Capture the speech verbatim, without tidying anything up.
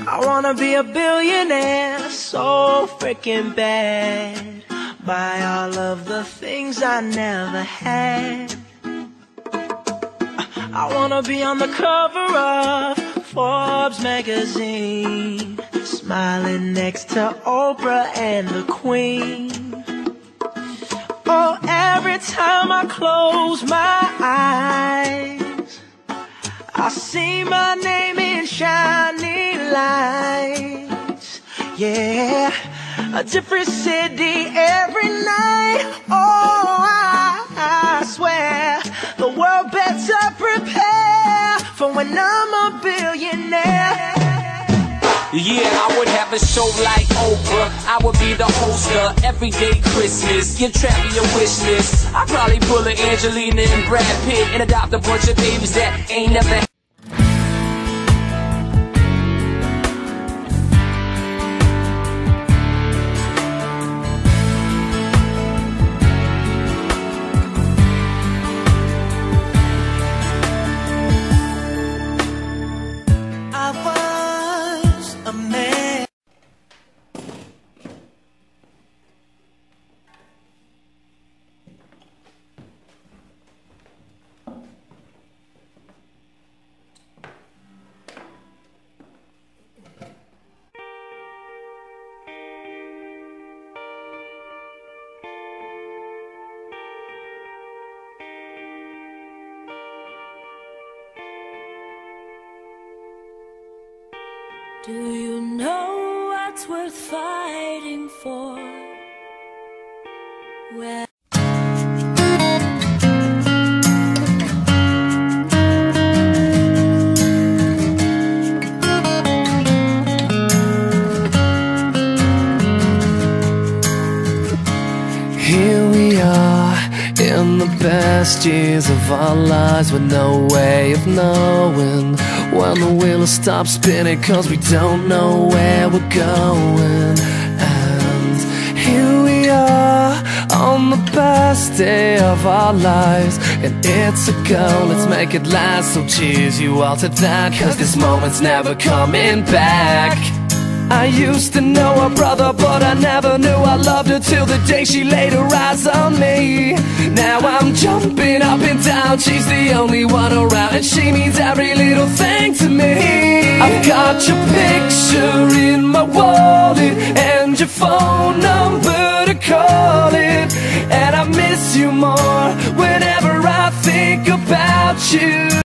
I wanna be a billionaire so freaking bad. Buy all of the things I never had. I wanna be on the cover of Forbes magazine, smiling next to Oprah and the Queen. Oh, every time I close my eyes, I see my name in shining lights. Yeah, a different city every night. Oh, I, I swear the world better prepare for when I'm a billionaire. Yeah, I would have a show like Oprah. I would be the host of Everyday Christmas. Give Travis a wish list. I'd probably pull an Angelina and Brad Pitt and adopt a bunch of babies that ain't never had. Do you know what's worth fighting for? Well, here we are in the best years of our lives, with no way of knowing when the wheel stops spinning, 'cause we don't know where we're going. And here we are on the best day of our lives, and it's a go, let's make it last. So cheers you all to that, 'cause this moment's never coming back. I used to know her brother, but I never knew I loved her till the day she laid her eyes on me. Now I'm jumping up and down, she's the only one around, and she means every little thing to me. I've got your picture in my wallet and your phone number to call it, and I miss you more whenever I think about you.